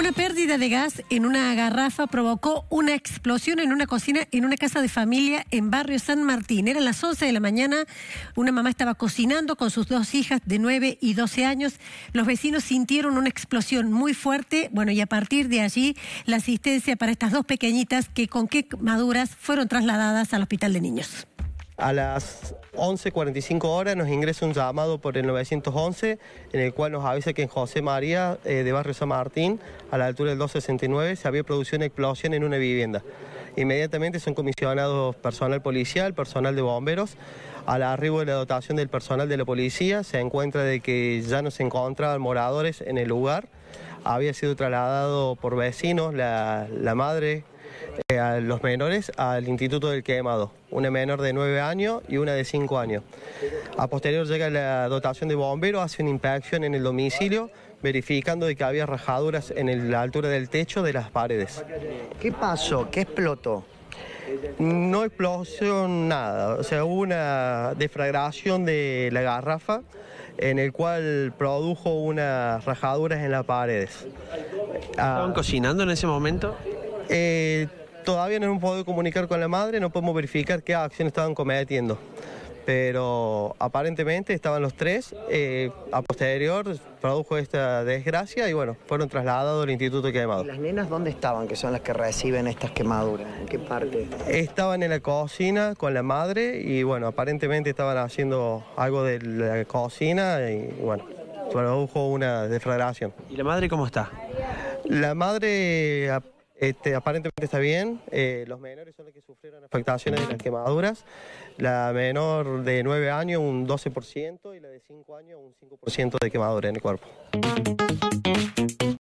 Una pérdida de gas en una garrafa provocó una explosión en una cocina en una casa de familia en barrio San Martín. Eran las 11 de la mañana, una mamá estaba cocinando con sus dos hijas de 9 y 12 años. Los vecinos sintieron una explosión muy fuerte, y a partir de allí la asistencia para estas dos pequeñitas que con quemaduras fueron trasladadas al hospital de niños. A las 11:45 horas nos ingresa un llamado por el 911 en el cual nos avisa que en José María de barrio San Martín, a la altura del 269, se había producido una explosión en una vivienda. Inmediatamente son comisionados personal policial, personal de bomberos. Al arribo de la dotación del personal de la policía se encuentra de que ya no se encontraban moradores en el lugar. Había sido trasladado por vecinos la madre, a los menores al Instituto del Quemado, una menor de 9 años y una de 5 años. A posterior llega la dotación de bomberos, hace una inspección en el domicilio, verificando de que había rajaduras en la altura del techo de las paredes. ¿Qué pasó? ¿Qué explotó? No explosión, nada, hubo una deflagración de la garrafa en el cual produjo unas rajaduras en las paredes. ¿Estaban cocinando en ese momento? Todavía no hemos podido comunicar con la madre, no podemos verificar qué acción estaban cometiendo, pero aparentemente estaban los tres. A posterior produjo esta desgracia y fueron trasladados al Instituto Quemado. ¿Y las nenas dónde estaban, que son las que reciben estas quemaduras? ¿En qué parte? Estaban en la cocina con la madre y aparentemente estaban haciendo algo de la cocina y produjo una deflagración. ¿Y la madre cómo está? La madre aparentemente está bien. Los menores son los que sufrieron afectaciones de las quemaduras. La menor de 9 años un 12% y la de 5 años un 5% de quemadura en el cuerpo.